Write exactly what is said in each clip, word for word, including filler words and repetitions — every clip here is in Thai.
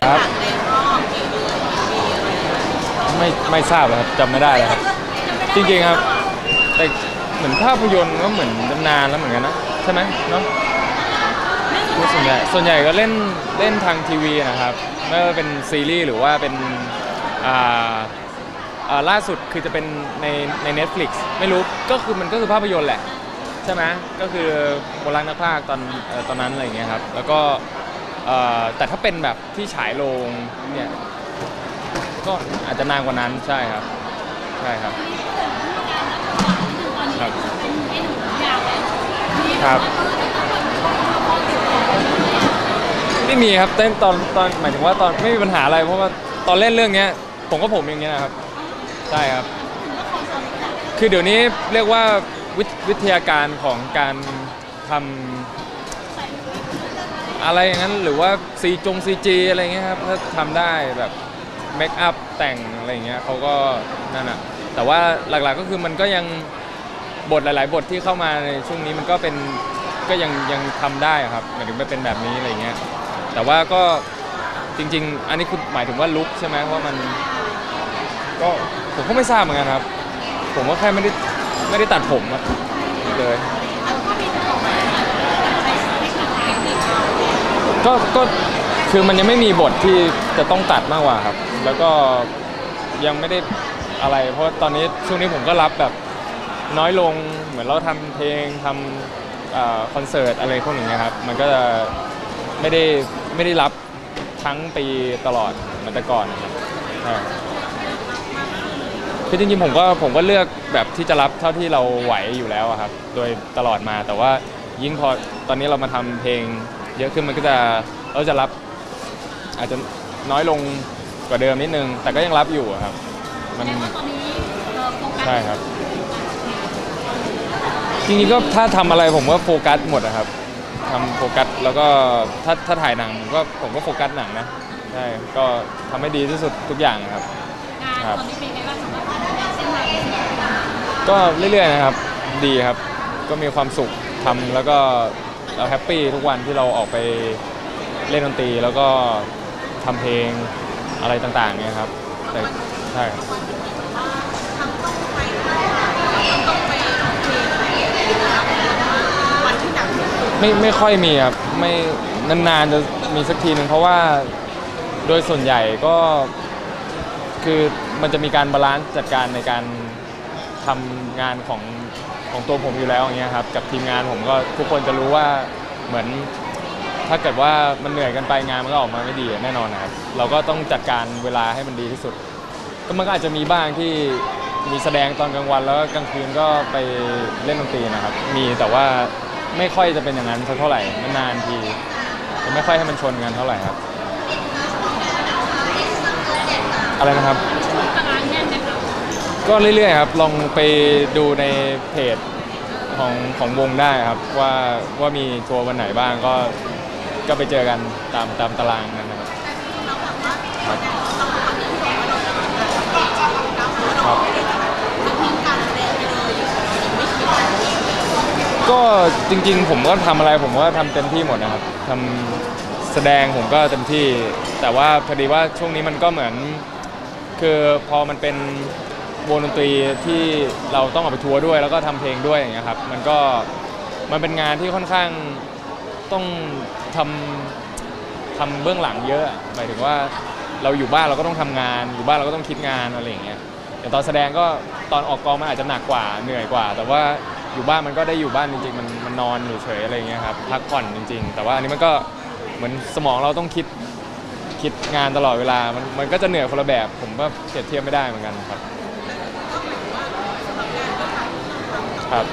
ครับไม่ไม่ทราบเลยครับจำไม่ได้เลยครับจริงๆครับแต่เหมือนภาพยนตร์ก็เหมือนนานแล้วเหมือนกันนะใช่ไหมเนาะส่วนใหญ่ส่วนใหญ่ก็เล่นเล่นทางทีวีนะครับไม่ว่าเป็นซีรีส์หรือว่าเป็นอ่าอ่าล่าสุดคือจะเป็นในใน Netflix ไม่รู้ก็คือมันก็คือภาพยนตร์แหละใช่ไหมก็คือโบราณนักพากย์ตอนตอนนั้นอะไรอย่างเงี้ยครับแล้วก็แต่ถ้าเป็นแบบที่ฉายโรงเนี่ยก็อาจจะนานกว่านั้นใช่ครับใช่ครับครับครับไม่มีครับเต้นตอนตอนหมายถึงว่าตอนไม่มีปัญหาอะไรเพราะว่าตอนเล่นเรื่องนี้ผมก็ผมอย่างเงี้ยครับใช่ครับคือเดี๋ยวนี้เรียกว่าวิทยาการของการทำอะไรอย่างนั้นหรือว่าซีจงซีจีอะไรเงี้ยครับถ้าทำได้แบบเมคอัพแต่งอะไรเงี้ยเขาก็นั่นอะแต่ว่าหลักๆก็คือมันก็ยังบทหลายๆบทที่เข้ามาในช่วงนี้มันก็เป็นก็ยังยังทำได้ครับหมายถึงไม่เป็นแบบนี้อะไรเงี้ยแต่ว่าก็จริงๆอันนี้คุณหมายถึงว่าลุคใช่ไหมว่ามันก็ผมก็ไม่ทราบเหมือนกันครับผมก็แค่ไม่ได้ไม่ได้ตัดผมเลยก็ก็คือมันยังไม่มีบทที่จะต้องตัดมากกว่าครับแล้วก็ยังไม่ได้อะไรเพราะตอนนี้ช่วงนี้ผมก็รับแบบน้อยลงเหมือนเราทำเพลงทำคอนเสิร์ตอะไรพวกนี้ครับมันก็จะไม่ได้ไม่ได้รับทั้งปีตลอดเหมือนแต่ก่อนนะครับคือจริงๆผมก็ผมก็เลือกแบบที่จะรับเท่าที่เราไหวอยู่แล้วครับโดยตลอดมาแต่ว่ายิ่งพอตอนนี้เรามาทำเพลงเยอะขึ้นมันก็จะเราจะรับอาจจะน้อยลงกว่าเดิมนิดนึงแต่ก็ยังรับอยู่ครับมันใช่ครับจริงๆก็ถ้าทำอะไรผมก็โฟกัสหมดนะครับทำโฟกัสแล้วก็ถ้าถ้าถ่ายหนังผมก็ผมก็โฟกัสหนังนะใช่ก็ทำให้ดีที่สุดทุกอย่างครับครับก็เรื่อยๆนะครับดีครับก็มีความสุขทำแล้วก็เราแฮปปี้ทุกวันที่เราออกไปเล่นดนตรีแล้วก็ทำเพลงอะไรต่างๆเนี่ยครับแต่ใช่ไม่ไม่ค่อยมีครับไม่นานๆจะมีสักทีหนึ่งเพราะว่าโดยส่วนใหญ่ก็คือมันจะมีการบาลานซ์จัดการในการทำงานของของตัวผมอยู่แล้วอย่างเงี้ยครับกับทีมงานผมก็ทุกคนจะรู้ว่าเหมือนถ้าเกิดว่ามันเหนื่อยกันไปงานมันก็ออกมาไม่ดีแน่นอนนะครับเราก็ต้องจัดการเวลาให้มันดีที่สุดก็มันก็อาจจะมีบ้างที่มีแสดงตอนกลางวันแล้วกลางคืนก็ไปเล่นดนตรีนะครับมีแต่ว่าไม่ค่อยจะเป็นอย่างนั้นสักเท่าไหร่นานๆทีจะไม่ค่อยให้มันชนกันเท่าไหร่ครับอะไรนะครับก็เรื่อยๆครับลองไปดูในเพจของของวงได้ครับว่าว่ามีทัวร์วันไหนบ้างก็ก็ไปเจอกันตามตามตารางกันนะครับครับก็จริงๆผมก็ทำอะไรผมก็ทำเต็มที่หมดนะครับทำแสดงผมก็เต็มที่แต่ว่าพอดีว่าช่วงนี้มันก็เหมือนคือพอมันเป็นวงดนตรีที่เราต้องออกไปทัวร์ด้วยแล้วก็ทำเพลงด้วยอย่างเงี้ยครับมันก็มันเป็นงานที่ค่อนข้างต้องทำทำเบื้องหลังเยอะหมายถึงว่าเราอยู่บ้านเราก็ต้องทำงานอยู่บ้านเราก็ต้องคิดงานอะไรอย่างเงี้ยอย่างตอนแสดงก็ตอนออกกองมันอาจจะหนักกว่าเหนื่อยกว่าแต่ว่าอยู่บ้านมันก็ได้อยู่บ้านจริงๆมันมันนอนอยู่เฉยอะไรอย่างเงี้ยครับพักผ่อนจริงๆแต่ว่าอันนี้มันก็เหมือนสมองเราต้องคิดคิดงานตลอดเวลามันมันก็จะเหนื่อยคนละแบบผมก็เปรียบเทียบไม่ได้เหมือนกันครับครับ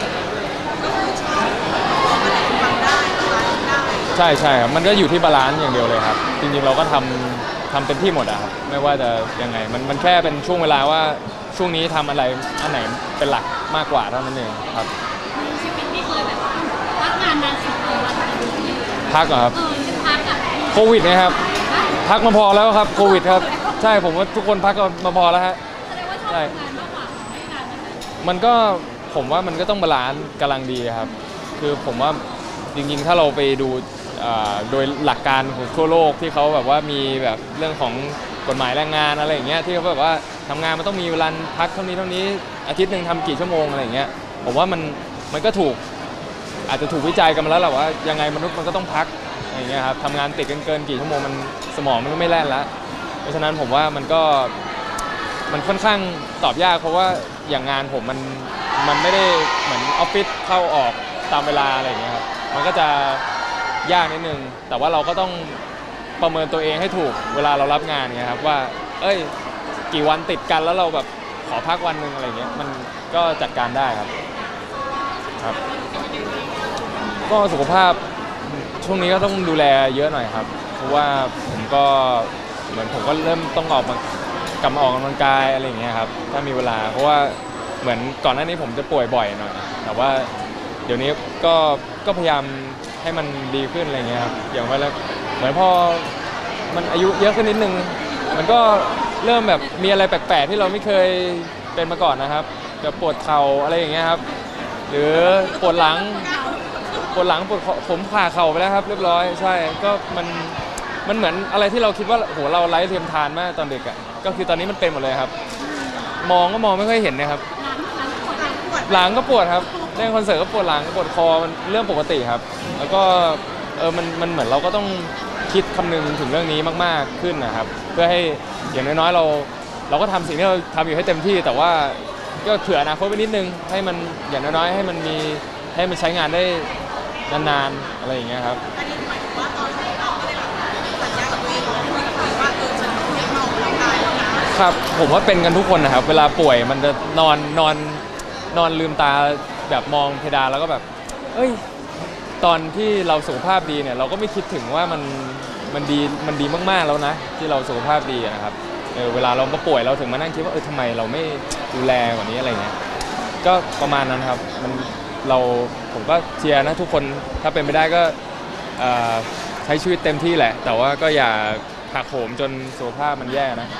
ใช่ใช่ครับมันก็อยู่ที่บาลานซ์อย่างเดียวเลยครับจริงๆเราก็ทำทำเต็มที่หมดอะครับไม่ว่าจะยังไงมันมันแค่เป็นช่วงเวลาว่าช่วงนี้ทำอะไรอันไหนเป็นหลักมากกว่าเท่านั้นเองครับชีวิตนี่เคยแบบพักงานนานสุดเลยพักเหรอครับโควิดนะครับพักมาพอแล้วครับโควิดครับใช่ผมว่าทุกคนพักมาพอแล้วฮะใช่มันก็ผมว่ามันก็ต้องบาลานซ์กำลังดีครับคือผมว่าจริงๆถ้าเราไปดูโดยหลักการของทั่วโลกที่เขาแบบว่ามีแบบเรื่องของกฎหมายแรงงานอะไรอย่างเงี้ยที่เขาแบบว่าทำงานมันต้องมีเวลาพักเท่านี้เท่านี้อาทิตย์หนึ่งทำกี่ชั่วโมงอะไรอย่างเงี้ยผมว่ามันมันก็ถูกอาจจะถูกวิจัยกันมาแล้วแหละว่ายังไงมนุษย์มันก็ต้องพักอย่างเงี้ยครับทำงานติดกันเกินกี่ชั่วโมงมันสมองมันก็ไม่แล่นแล้วเพราะฉะนั้นผมว่ามันก็มันค่อนข้างตอบยากเพราะว่าอย่างงานผมมันมันไม่ได้เหมือนออฟฟิศเข้าออกตามเวลาอะไรอย่างเงี้ยครับมันก็จะยากนิดนึงแต่ว่าเราก็ต้องประเมินตัวเองให้ถูกเวลาเรารับงานไงครับว่าเอ้ยกี่วันติดกันแล้วเราแบบขอพักวันหนึ่งอะไรเงี้ยมันก็จัดการได้ครับครับก็สุขภาพช่วงนี้ก็ต้องดูแลเยอะหน่อยครับเพราะว่าผมก็เหมือนผมก็เริ่มต้องออกมากลับมาออกกำลังกายอะไรอย่างเงี้ยครับถ้ามีเวลาเพราะว่าเหมือนก่อนหน้านี้ผมจะป่วยบ่อยหน่อยแต่ว่าเดี๋ยวนี้ก็ก็พยายามให้มันดีขึ้นอะไรเงี้ยครับอย่างว่าแล้วเหมือนพอมันอายุเยอะขึ้นนิดนึงมันก็เริ่มแบบมีอะไรแปลกๆที่เราไม่เคยเป็นมาก่อนนะครับแบบปวดเข่าอะไรอย่างเงี้ยครับหรือปวดหลังปวดหลังปวดผมผ่าเข่าไปแล้วครับเรียบร้อยใช่ก็มันมันเหมือนอะไรที่เราคิดว่าโหเราไร้เทียมทานมากตอนเด็กอ่ะก็คือตอนนี้มันเป็นหมดเลยครับมองก็มองไม่ค่อยเห็นนะครับหลังก็ปวดครับเล่นคอนเสิร์ตก็ปวดหลังปวดคอมันเรื่องปกติครับแล้วก็เออมันมันเหมือนเราก็ต้องคิดคำนึงถึงเรื่องนี้มากๆขึ้นนะครับเพื่อให้อย่างน้อยๆเราเราก็ทำสิ่งที่เราทำอยู่ให้เต็มที่แต่ว่าก็เผื่ออนาคตไปนิดนึงให้มันอย่างน้อยๆให้มันมีให้มันใช้งานได้นานๆอะไรอย่างเงี้ยครับอันนี้หมายถึงว่าตอนนี้เราก็ได้แบบสัญญากับตัวเองว่าเออฉันไม่เมาแล้วตายแล้วนะครับผมว่าเป็นกันทุกคนนะครับเวลาป่วยมันจะนอนนอนนอนลืมตาแบบมองเพดานแล้วก็แบบเอ้ยตอนที่เราสุขภาพดีเนี่ยเราก็ไม่คิดถึงว่ามันมันดีมันดีมากๆแล้วนะที่เราสุขภาพดีนะครับเออเวลาเราป่วยเราถึงมานั่งคิดว่าเออทำไมเราไม่ดูแลกว่านี้อะไรเงี้ยก็ประมาณนั้นครับมันเราผมก็เชียร์นะทุกคนถ้าเป็นไปได้ก็ใช้ชีวิตเต็มที่แหละแต่ว่าก็อย่าหักโหมจนสุขภาพมันแย่นะ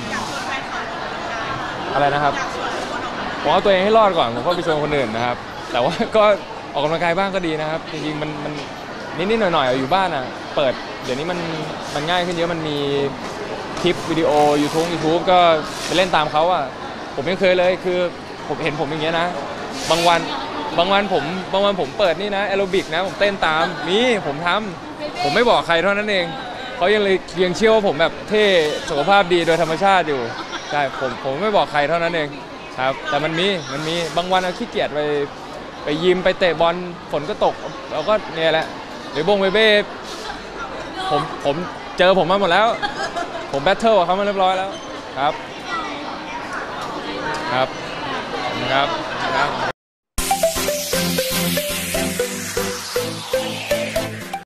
อะไรนะครับผมเอาตัวเองให้รอดก่อนผมก็ไปชวนคนอื่นนะครับแต่ว่าก็ออกกำลังกายบ้างก็ดีนะครับจริงๆมันมันนิดๆหน่อยๆอยู่บ้านอ่ะเปิดเดี๋ยวนี้มันมันง่ายขึ้นเยอะมันมีคลิปวิดีโอ YouTube YouTube ก็ไปเล่นตามเขาอ่ะผมไม่เคยเลยคือผมเห็นผมอย่างเงี้ยนะบางวันบางวันผมบางวันผมเปิดนี่นะแอโรบิกนะผมเต้นตามมีผมทำผมไม่บอกใครเท่านั้นเองเขายังเลยยังเชื่อว่าผมแบบเท่สุขภาพดีโดยธรรมชาติอยู่ใช่ผมผมไม่บอกใครเท่านั้นเองครับแต่มันมีมันมีบางวันเราขี้เกียจไปไปยิมไปเตะบอลฝนก็ตกเราก็เนี่ยแหละหรือบงเบเบ้ผมผมเจอผมมาหมดแล้วผมแบทเทิลกับเขามาเรียบร้อยแล้วครับครับครับครับ